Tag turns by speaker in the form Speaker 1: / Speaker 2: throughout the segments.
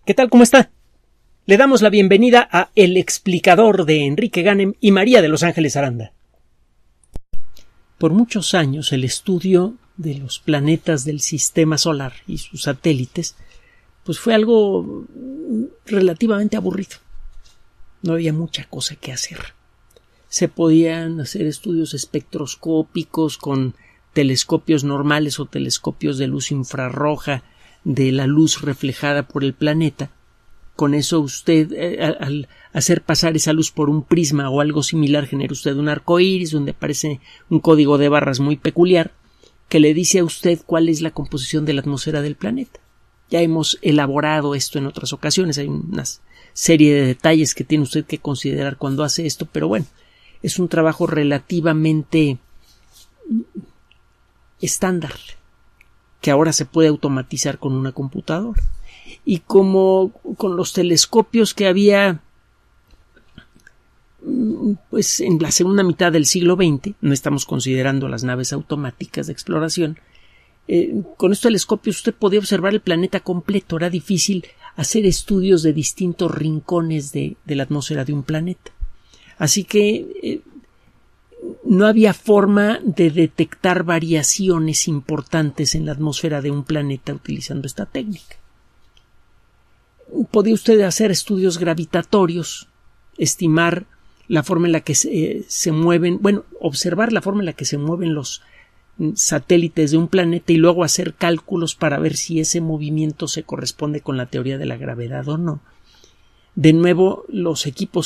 Speaker 1: ¿Qué tal? ¿Cómo está? Le damos la bienvenida a El Explicador de Enrique Ganem y María de Los Ángeles Aranda. Por muchos años el estudio de los planetas del sistema solar y sus satélites pues fue algo relativamente aburrido. No había mucha cosa que hacer. Se podían hacer estudios espectroscópicos con telescopios normales o telescopios de luz infrarroja de la luz reflejada por el planeta. Con eso usted, al hacer pasar esa luz por un prisma o algo similar, genera usted un arco iris donde aparece un código de barras muy peculiar que le dice a usted cuál es la composición de la atmósfera del planeta. Ya hemos elaborado esto en otras ocasiones. Hay una serie de detalles que tiene usted que considerar cuando hace esto, pero bueno, es un trabajo relativamente estándar que ahora se puede automatizar con una computadora. Y como con los telescopios que había pues en la segunda mitad del siglo XX, no estamos considerando las naves automáticas de exploración, con estos telescopios usted podía observar el planeta completo. Era difícil hacer estudios de distintos rincones de la atmósfera de un planeta. Así que no había forma de detectar variaciones importantes en la atmósfera de un planeta utilizando esta técnica. Podía usted hacer estudios gravitatorios, estimar la forma en la que se mueven, observar la forma en la que se mueven los satélites de un planeta y luego hacer cálculos para ver si ese movimiento se corresponde con la teoría de la gravedad o no. De nuevo, los equipos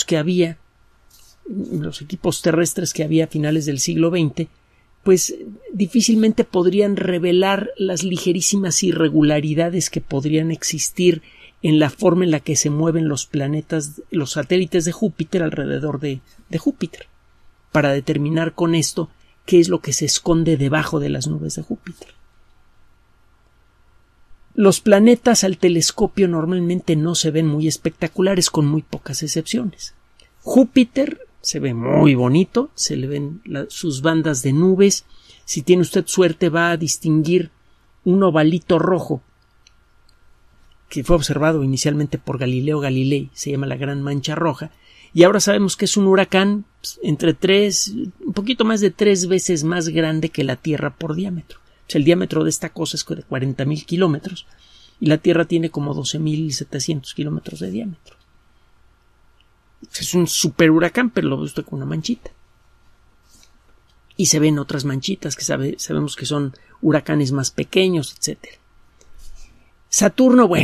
Speaker 1: terrestres que había a finales del siglo XX, pues difícilmente podrían revelar las ligerísimas irregularidades que podrían existir en la forma en la que se mueven los planetas, los satélites de Júpiter alrededor de Júpiter, para determinar con esto qué es lo que se esconde debajo de las nubes de Júpiter. Los planetas al telescopio normalmente no se ven muy espectaculares, con muy pocas excepciones. Júpiter se ve muy bonito, se le ven sus bandas de nubes. Si tiene usted suerte va a distinguir un ovalito rojo que fue observado inicialmente por Galileo Galilei, se llama la Gran Mancha Roja, y ahora sabemos que es un huracán un poquito más de 3 veces más grande que la Tierra por diámetro. O sea, el diámetro de esta cosa es de 40.000 kilómetros y la Tierra tiene como 12.700 kilómetros de diámetro. Es un super huracán, pero lo ve usted con una manchita. Y se ven otras manchitas que sabemos que son huracanes más pequeños, etc. Saturno,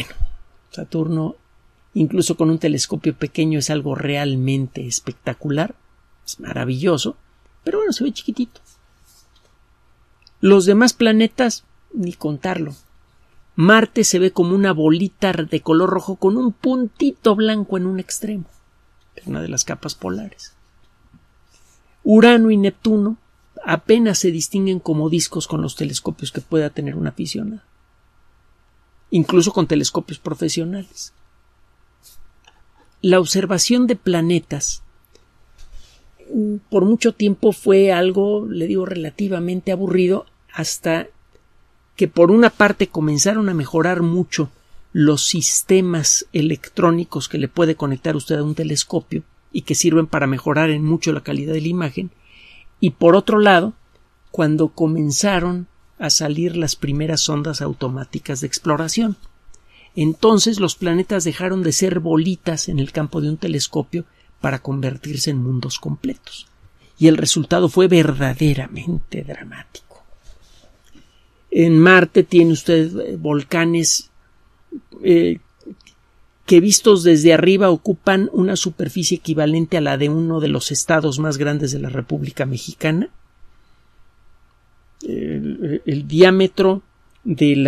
Speaker 1: incluso con un telescopio pequeño es algo realmente espectacular, es maravilloso, pero bueno, se ve chiquitito. Los demás planetas, ni contarlo. Marte se ve como una bolita de color rojo con un puntito blanco en un extremo, una de las capas polares. Urano y Neptuno apenas se distinguen como discos con los telescopios que pueda tener una aficionado, incluso con telescopios profesionales. La observación de planetas por mucho tiempo fue algo, relativamente aburrido, hasta que por una parte comenzaron a mejorar mucho los sistemas electrónicos que le puede conectar usted a un telescopio y que sirven para mejorar en mucho la calidad de la imagen, y por otro lado, cuando comenzaron a salir las primeras sondas automáticas de exploración. Entonces los planetas dejaron de ser bolitas en el campo de un telescopio para convertirse en mundos completos. Y el resultado fue verdaderamente dramático. En Marte tiene usted volcanes que vistos desde arriba ocupan una superficie equivalente a la de uno de los estados más grandes de la República Mexicana. El diámetro del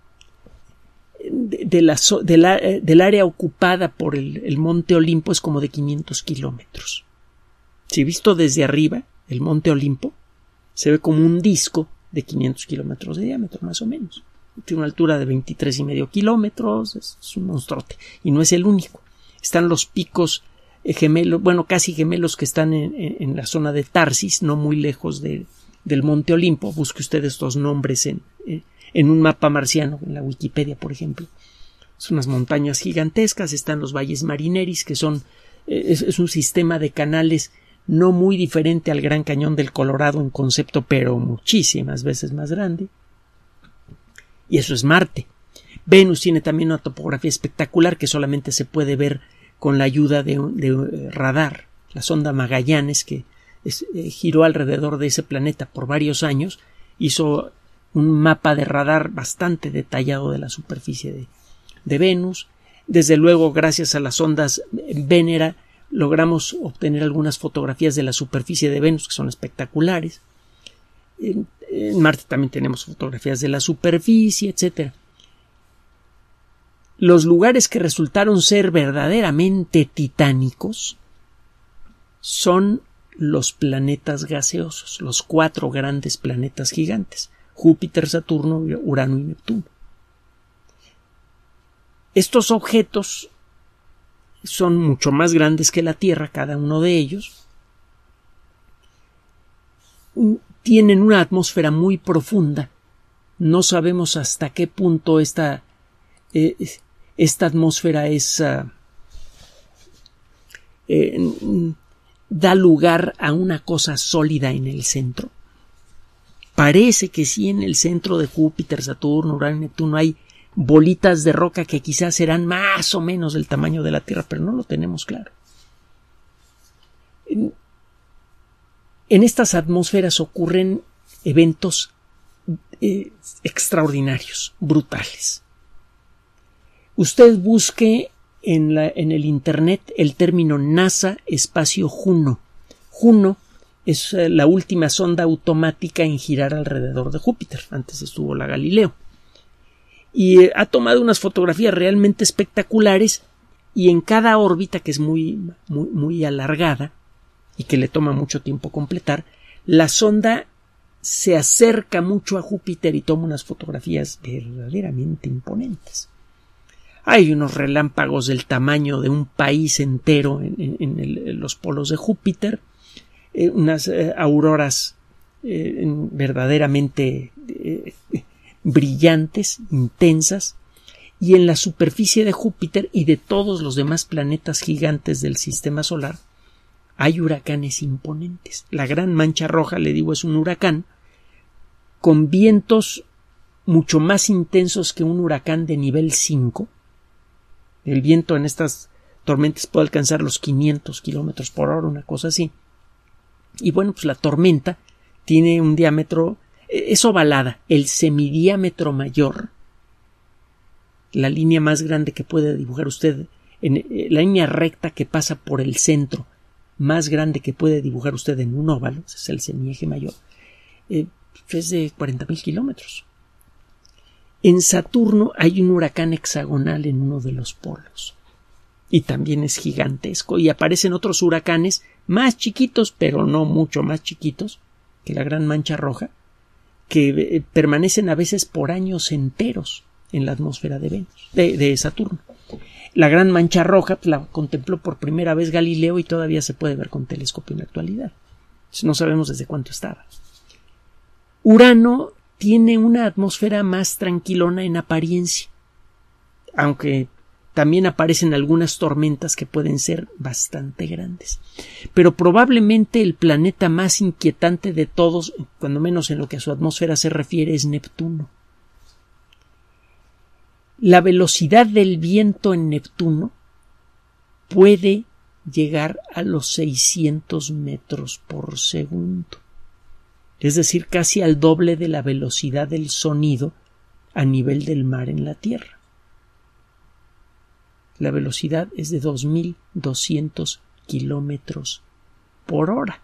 Speaker 1: área ocupada por el monte Olimpo es como de 500 kilómetros. Si visto desde arriba, el monte Olimpo se ve como un disco de 500 kilómetros de diámetro, más o menos. Tiene una altura de 23,5 kilómetros, es un monstruote, y no es el único. Están los picos gemelos, casi gemelos, que están en la zona de Tarsis, no muy lejos del monte Olimpo. Busque usted estos nombres en un mapa marciano, en la Wikipedia, por ejemplo. Son unas montañas gigantescas, están los valles marineris, que es un sistema de canales no muy diferente al Gran Cañón del Colorado en concepto, pero muchísimas veces más grande. Y eso es Marte. Venus tiene también una topografía espectacular que solamente se puede ver con la ayuda de radar. La sonda Magallanes, que giró alrededor de ese planeta por varios años, hizo un mapa de radar bastante detallado de la superficie de Venus. Desde luego, gracias a las sondas Venera, logramos obtener algunas fotografías de la superficie de Venus que son espectaculares. En Marte también tenemos fotografías de la superficie, etc. Los lugares que resultaron ser verdaderamente titánicos son los planetas gaseosos, los 4 grandes planetas gigantes: Júpiter, Saturno, Urano y Neptuno. Estos objetos son mucho más grandes que la Tierra, cada uno de ellos. Tienen una atmósfera muy profunda. No sabemos hasta qué punto esta atmósfera da lugar a una cosa sólida en el centro. Parece que sí, en el centro de Júpiter, Saturno, Urano y Neptuno hay bolitas de roca que quizás serán más o menos del tamaño de la Tierra, pero no lo tenemos claro. En estas atmósferas ocurren eventos extraordinarios, brutales. Usted busque en el Internet el término NASA espacio Juno. Juno es la última sonda automática en girar alrededor de Júpiter. Antes estuvo la Galileo. Y ha tomado unas fotografías realmente espectaculares, y en cada órbita, que es muy alargada y que le toma mucho tiempo completar, la sonda se acerca mucho a Júpiter y toma unas fotografías verdaderamente imponentes. Hay unos relámpagos del tamaño de un país entero en los polos de Júpiter, unas auroras verdaderamente brillantes, intensas, y en la superficie de Júpiter y de todos los demás planetas gigantes del sistema solar hay huracanes imponentes. La Gran Mancha Roja, le digo, es un huracán con vientos mucho más intensos que un huracán de nivel 5. El viento en estas tormentas puede alcanzar los 500 kilómetros por hora, una cosa así. Y bueno, pues la tormenta tiene un diámetro, es ovalada. El semidiámetro mayor, la línea más grande que puede dibujar usted, la línea recta que pasa por el centro más grande que puede dibujar usted en un óvalo, ese es el semieje mayor, es de 40.000 kilómetros. En Saturno hay un huracán hexagonal en uno de los polos y también es gigantesco, y aparecen otros huracanes más chiquitos, pero no mucho más chiquitos que la Gran Mancha Roja, que permanecen a veces por años enteros en la atmósfera de Venus, de Saturno. La Gran Mancha Roja la contempló por primera vez Galileo y todavía se puede ver con telescopio en la actualidad. No sabemos desde cuánto estaba. Urano tiene una atmósfera más tranquilona en apariencia, aunque también aparecen algunas tormentas que pueden ser bastante grandes. Pero probablemente el planeta más inquietante de todos, cuando menos en lo que a su atmósfera se refiere, es Neptuno. La velocidad del viento en Neptuno puede llegar a los 600 metros por segundo. Es decir, casi al doble de la velocidad del sonido a nivel del mar en la Tierra. La velocidad es de 2.200 kilómetros por hora.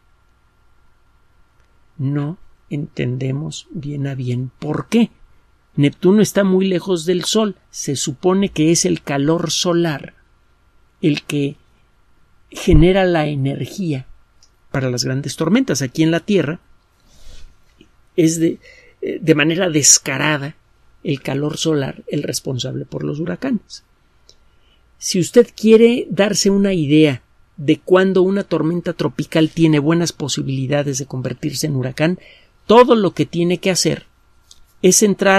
Speaker 1: No entendemos bien a bien por qué. Neptuno está muy lejos del Sol. Se supone que es el calor solar el que genera la energía para las grandes tormentas. Aquí en la Tierra es de manera descarada el calor solar el responsable por los huracanes. Si usted quiere darse una idea de cuándo una tormenta tropical tiene buenas posibilidades de convertirse en huracán, todo lo que tiene que hacer es entrar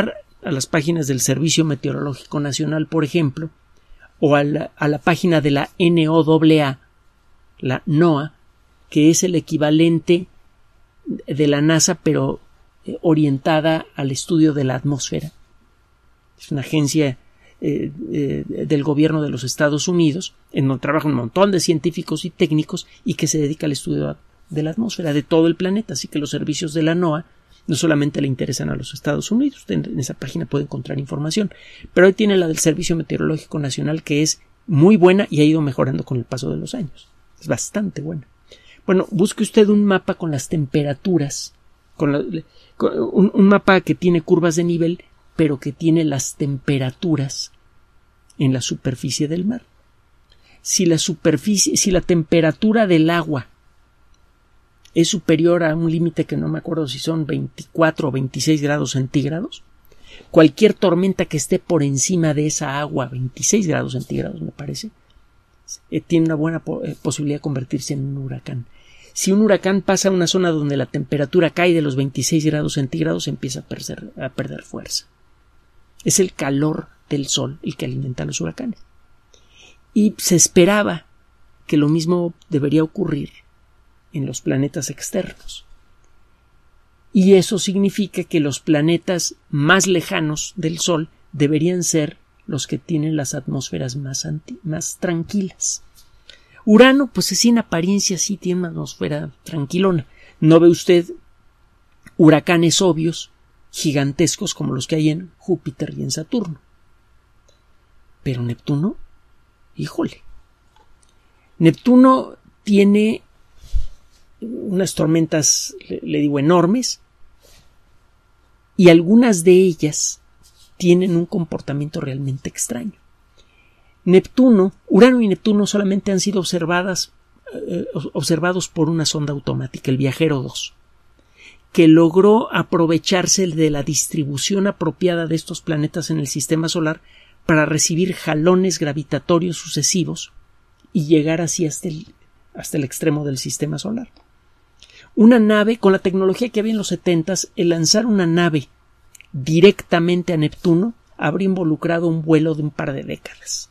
Speaker 1: a las páginas del Servicio Meteorológico Nacional, por ejemplo, o a la página de la NOAA, la NOAA, que es el equivalente de la NASA, pero orientada al estudio de la atmósfera. Es una agencia del gobierno de los Estados Unidos, en donde trabaja un montón de científicos y técnicos y que se dedica al estudio de la atmósfera de todo el planeta. Así que los servicios de la NOAA no solamente le interesan a los Estados Unidos, usted en esa página puede encontrar información, pero hoy tiene la del Servicio Meteorológico Nacional, que es muy buena y ha ido mejorando con el paso de los años. Es bastante buena. Bueno, busque usted un mapa con las temperaturas, un mapa que tiene curvas de nivel, pero que tiene las temperaturas en la superficie del mar. Si la temperatura del agua es superior a un límite que no me acuerdo si son 24 o 26 grados centígrados, cualquier tormenta que esté por encima de esa agua, 26 grados centígrados me parece, tiene una buena posibilidad de convertirse en un huracán. Si un huracán pasa a una zona donde la temperatura cae de los 26 grados centígrados, empieza a perder fuerza. Es el calor del sol el que alimenta a los huracanes. Y se esperaba que lo mismo debería ocurrir en los planetas externos. Y eso significa que los planetas más lejanos del Sol deberían ser los que tienen las atmósferas más tranquilas. Urano, pues así en apariencia sí tiene una atmósfera tranquilona. No ve usted huracanes obvios, gigantescos como los que hay en Júpiter y en Saturno. Pero Neptuno, híjole. Neptuno tiene unas tormentas, le digo, enormes, y algunas de ellas tienen un comportamiento realmente extraño. Urano y Neptuno solamente han sido observados por una sonda automática, el Viajero 2, que logró aprovecharse de la distribución apropiada de estos planetas en el sistema solar para recibir jalones gravitatorios sucesivos y llegar así hasta el extremo del sistema solar. Una nave, con la tecnología que había en los 70s, el lanzar una nave directamente a Neptuno habría involucrado un vuelo de un par de décadas.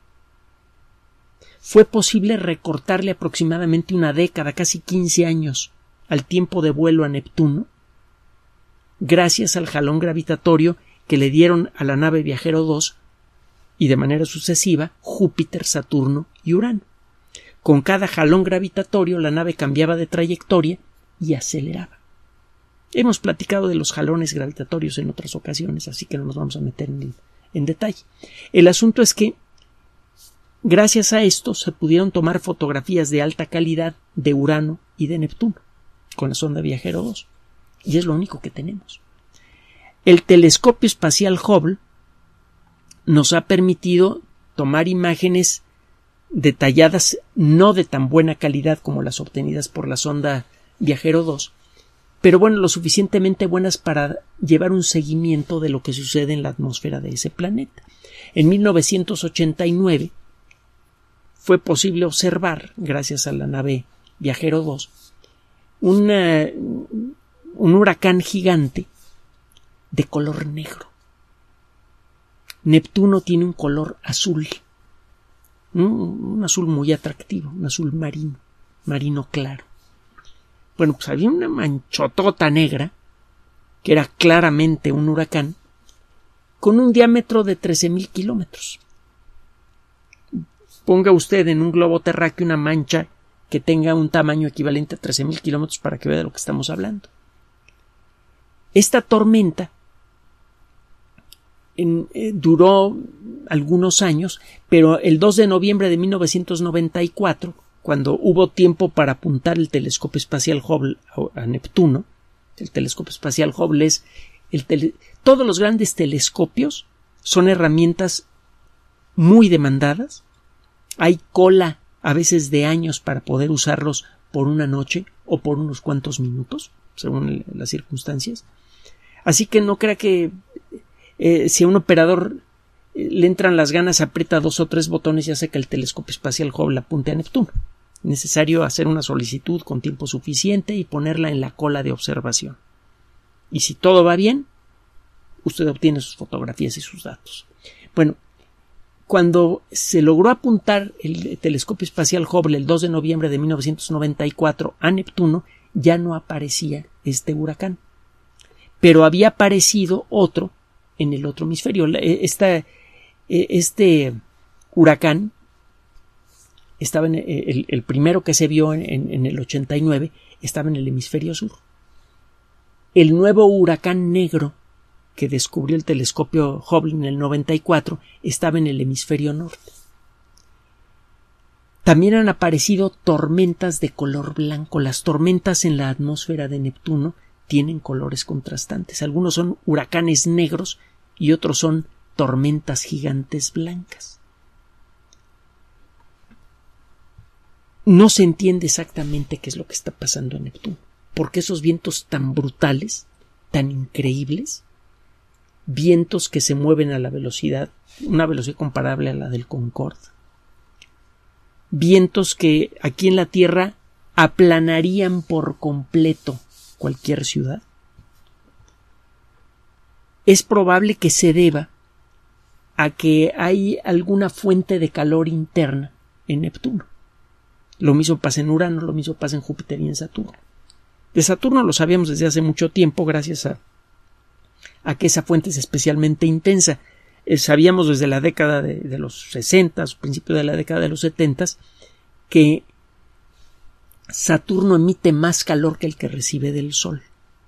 Speaker 1: Fue posible recortarle aproximadamente una década, casi 15 años, al tiempo de vuelo a Neptuno, gracias al jalón gravitatorio que le dieron a la nave Viajero 2 y de manera sucesiva Júpiter, Saturno y Urano. Con cada jalón gravitatorio la nave cambiaba de trayectoria y aceleraba. Hemos platicado de los jalones gravitatorios en otras ocasiones, así que no nos vamos a meter en detalle. El asunto es que gracias a esto se pudieron tomar fotografías de alta calidad de Urano y de Neptuno con la sonda Viajero 2, y es lo único que tenemos. El telescopio espacial Hubble nos ha permitido tomar imágenes detalladas, no de tan buena calidad como las obtenidas por la sonda Viajero 2, pero bueno, lo suficientemente buenas para llevar un seguimiento de lo que sucede en la atmósfera de ese planeta. En 1989 fue posible observar, gracias a la nave Viajero 2, un huracán gigante de color negro. Neptuno tiene un color azul, un azul muy atractivo, un azul marino claro. Bueno, pues había una manchotota negra que era claramente un huracán con un diámetro de 13,000 kilómetros. Ponga usted en un globo terráqueo una mancha que tenga un tamaño equivalente a 13,000 kilómetros para que vea de lo que estamos hablando. Esta tormenta duró algunos años, pero el 2 de noviembre de 1994, cuando hubo tiempo para apuntar el telescopio espacial Hubble a Neptuno, el telescopio espacial Hubble es todos los grandes telescopios son herramientas muy demandadas. Hay cola a veces de años para poder usarlos por una noche o por unos cuantos minutos, según las circunstancias. Así que no crea que si a un operador le entran las ganas, aprieta 2 o 3 botones y hace que el telescopio espacial Hubble apunte a Neptuno. Es necesario hacer una solicitud con tiempo suficiente y ponerla en la cola de observación. Y si todo va bien, usted obtiene sus fotografías y sus datos. Bueno, cuando se logró apuntar el telescopio espacial Hubble el 2 de noviembre de 1994 a Neptuno, ya no aparecía este huracán. Pero había aparecido otro en el otro hemisferio. Este huracán estaba en el primero que se vio en el 89, estaba en el hemisferio sur. El nuevo huracán negro que descubrió el telescopio Hubble en el 94 estaba en el hemisferio norte. También han aparecido tormentas de color blanco. Las tormentas en la atmósfera de Neptuno tienen colores contrastantes. Algunos son huracanes negros y otros son tormentas gigantes blancas. No se entiende exactamente qué es lo que está pasando en Neptuno. ¿Por qué esos vientos tan brutales, tan increíbles, vientos que se mueven a la velocidad, una velocidad comparable a la del Concorde, vientos que aquí en la Tierra aplanarían por completo cualquier ciudad? Es probable que se deba a que hay alguna fuente de calor interna en Neptuno. Lo mismo pasa en Urano, lo mismo pasa en Júpiter y en Saturno. De Saturno lo sabíamos desde hace mucho tiempo gracias a que esa fuente es especialmente intensa. Sabíamos desde la década de los 60, principio de la década de los 70, que Saturno emite más calor que el que recibe del Sol.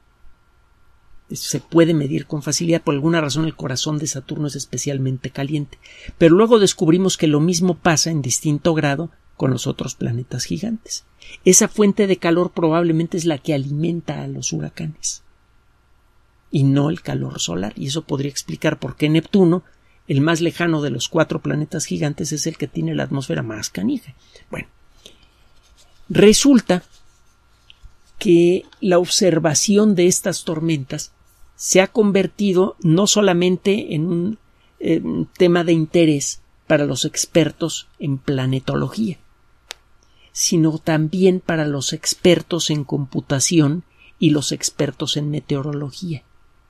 Speaker 1: Se puede medir con facilidad. Por alguna razón el corazón de Saturno es especialmente caliente. Pero luego descubrimos que lo mismo pasa en distinto grado con los otros planetas gigantes. Esa fuente de calor probablemente es la que alimenta a los huracanes y no el calor solar, y eso podría explicar por qué Neptuno, el más lejano de los 4 planetas gigantes, es el que tiene la atmósfera más canija. Bueno, resulta que la observación de estas tormentas se ha convertido no solamente en un tema de interés para los expertos en planetología, sino también para los expertos en computación y los expertos en meteorología.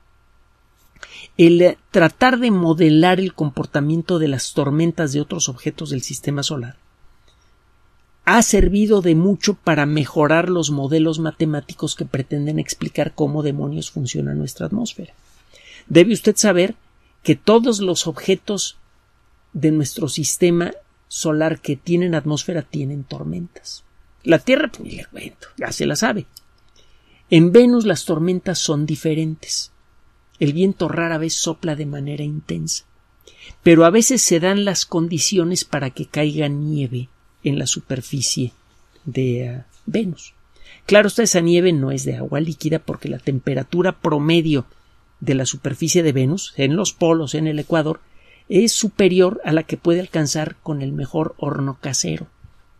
Speaker 1: El tratar de modelar el comportamiento de las tormentas de otros objetos del sistema solar ha servido de mucho para mejorar los modelos matemáticos que pretenden explicar cómo demonios funciona nuestra atmósfera. Debe usted saber que todos los objetos de nuestro sistema solar que tienen atmósfera tienen tormentas. La Tierra, pues ni le cuento, ya se la sabe. En Venus las tormentas son diferentes. El viento rara vez sopla de manera intensa, pero a veces se dan las condiciones para que caiga nieve en la superficie de Venus. Claro, esa nieve no es de agua líquida porque la temperatura promedio de la superficie de Venus, en los polos, en el ecuador, es superior a la que puede alcanzar con el mejor horno casero.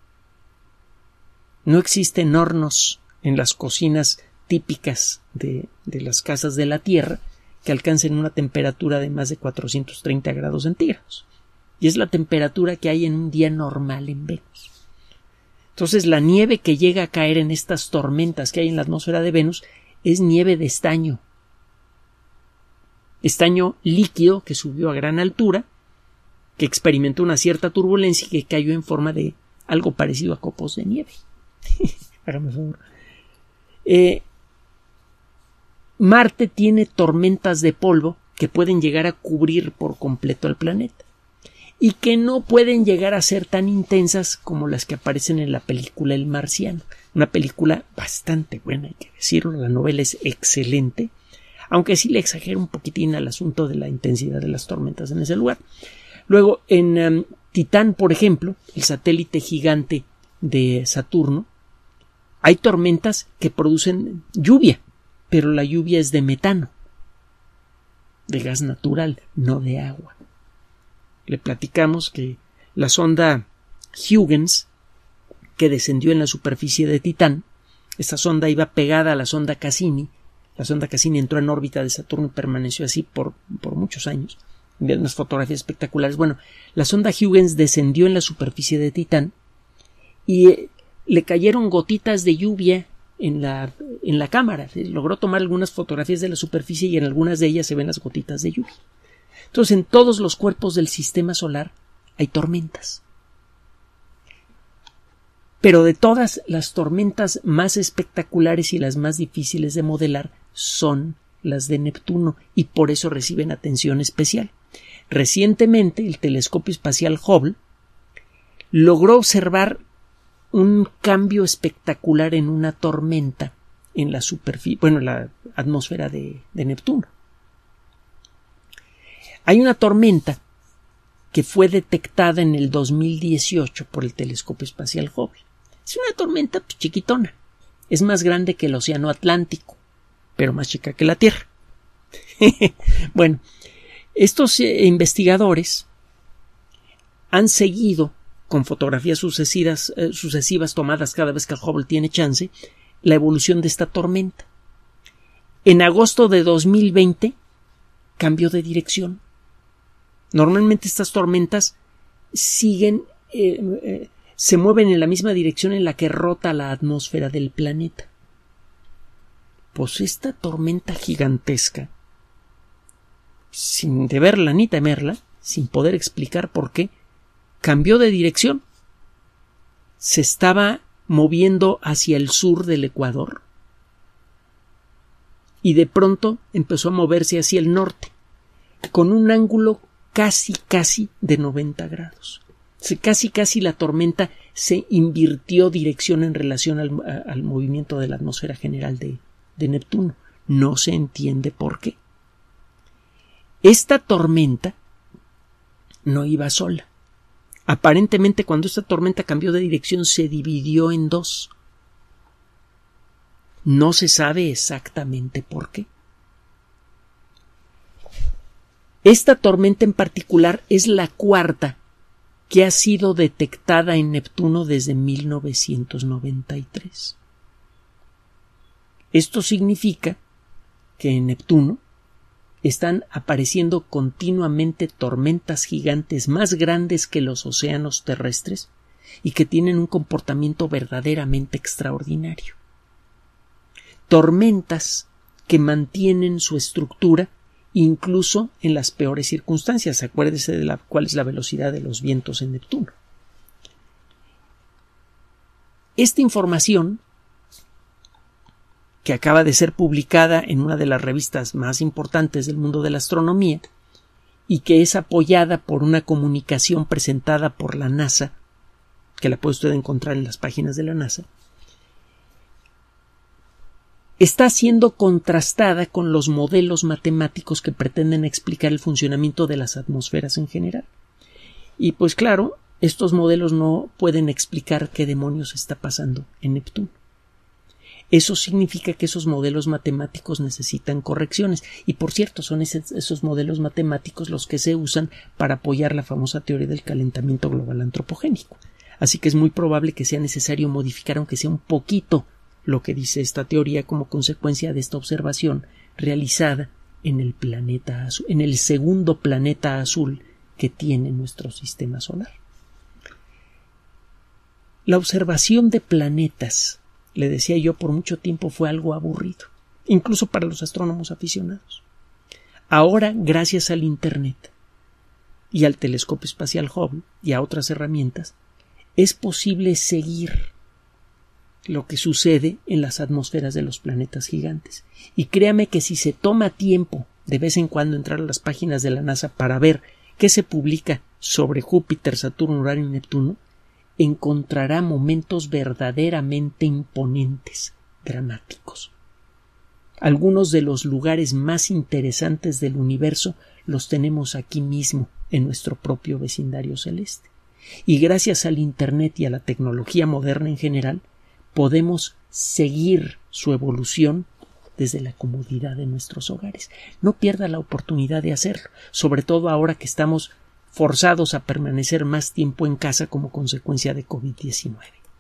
Speaker 1: No existen hornos en las cocinas típicas de las casas de la Tierra que alcancen una temperatura de más de 430 grados centígrados. Y es la temperatura que hay en un día normal en Venus. Entonces, la nieve que llega a caer en estas tormentas que hay en la atmósfera de Venus es nieve de estaño. Estaño líquido que subió a gran altura, que experimentó una cierta turbulencia y que cayó en forma de algo parecido a copos de nieve. Hágame favor. Marte tiene tormentas de polvo que pueden llegar a cubrir por completo el planeta y que no pueden llegar a ser tan intensas como las que aparecen en la película El Marciano. Una película bastante buena, hay que decirlo. La novela es excelente, aunque sí le exagera un poquitín al asunto de la intensidad de las tormentas en ese lugar. Luego, en Titán, por ejemplo, el satélite gigante de Saturno, hay tormentas que producen lluvia, pero la lluvia es de metano, de gas natural, no de agua. Le platicamos que la sonda Huygens, que descendió en la superficie de Titán, esta sonda iba pegada a la sonda Cassini. La sonda Cassini entró en órbita de Saturno y permaneció así por muchos años. Vean unas fotografías espectaculares. Bueno, la sonda Huygens descendió en la superficie de Titán y le cayeron gotitas de lluvia en la cámara. Logró tomar algunas fotografías de la superficie y en algunas de ellas se ven las gotitas de lluvia. Entonces, en todos los cuerpos del sistema solar hay tormentas. Pero de todas, las tormentas más espectaculares y las más difíciles de modelar son las de Neptuno, y por eso reciben atención especial. Recientemente, el telescopio espacial Hubble logró observar un cambio espectacular en una tormenta en la superficie, en la atmósfera de Neptuno. Hay una tormenta que fue detectada en el 2018 por el telescopio espacial Hubble. Es una tormenta chiquitona. Es más grande que el océano Atlántico, pero más chica que la Tierra. Bueno, estos investigadores han seguido con fotografías sucesivas tomadas cada vez que el Hubble tiene chance, la evolución de esta tormenta. En agosto de 2020 cambió de dirección. Normalmente estas tormentas siguen, se mueven en la misma dirección en la que rota la atmósfera del planeta. Pues esta tormenta gigantesca, sin deberla ni temerla, sin poder explicar por qué, cambió de dirección. Se estaba moviendo hacia el sur del Ecuador y de pronto empezó a moverse hacia el norte con un ángulo casi de 90 grados. Casi la tormenta se invirtió dirección en relación al movimiento de la atmósfera general de Neptuno. No se entiende por qué. Esta tormenta no iba sola. Aparentemente, cuando esta tormenta cambió de dirección, se dividió en dos. No se sabe exactamente por qué. Esta tormenta en particular es la cuarta que ha sido detectada en Neptuno desde 1993. Esto significa que en Neptuno están apareciendo continuamente tormentas gigantes más grandes que los océanos terrestres y que tienen un comportamiento verdaderamente extraordinario. Tormentas que mantienen su estructura incluso en las peores circunstancias. Acuérdese de cuál es la velocidad de los vientos en Neptuno. Esta información, que acaba de ser publicada en una de las revistas más importantes del mundo de la astronomía y que es apoyada por una comunicación presentada por la NASA, que la puede usted encontrar en las páginas de la NASA, está siendo contrastada con los modelos matemáticos que pretenden explicar el funcionamiento de las atmósferas en general. Y pues claro, estos modelos no pueden explicar qué demonios está pasando en Neptuno. Eso significa que esos modelos matemáticos necesitan correcciones. Y por cierto, son esos modelos matemáticos los que se usan para apoyar la famosa teoría del calentamiento global antropogénico. Así que es muy probable que sea necesario modificar, aunque sea un poquito, lo que dice esta teoría como consecuencia de esta observación realizada en el planeta azul, en el segundo planeta azul que tiene nuestro sistema solar. La observación de planetas, le decía yo, por mucho tiempo fue algo aburrido, incluso para los astrónomos aficionados. Ahora, gracias al Internet y al telescopio espacial Hubble y a otras herramientas, es posible seguir lo que sucede en las atmósferas de los planetas gigantes. Y créame que si se toma tiempo de vez en cuando entrar a las páginas de la NASA para ver qué se publica sobre Júpiter, Saturno, Urano y Neptuno, encontrará momentos verdaderamente imponentes, dramáticos. Algunos de los lugares más interesantes del universo los tenemos aquí mismo, en nuestro propio vecindario celeste. Y gracias al Internet y a la tecnología moderna en general, podemos seguir su evolución desde la comodidad de nuestros hogares. No pierda la oportunidad de hacerlo, sobre todo ahora que estamos forzados a permanecer más tiempo en casa como consecuencia de COVID-19.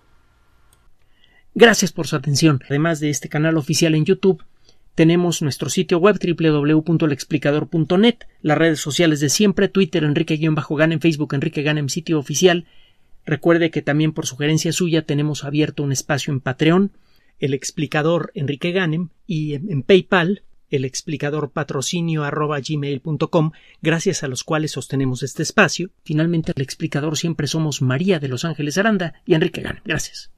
Speaker 1: Gracias por su atención. Además de este canal oficial en YouTube, tenemos nuestro sitio web www.lexplicador.net, las redes sociales de siempre, Twitter Enrique-Ganem, Facebook Enrique Ganem, sitio oficial. Recuerde que también por sugerencia suya tenemos abierto un espacio en Patreon el explicador Enrique Ganem, y en PayPal, el explicador patrocinio@gmail.com, gracias a los cuales sostenemos este espacio. Finalmente, el explicador siempre somos María de Los Ángeles Aranda y Enrique Ganem. Gracias.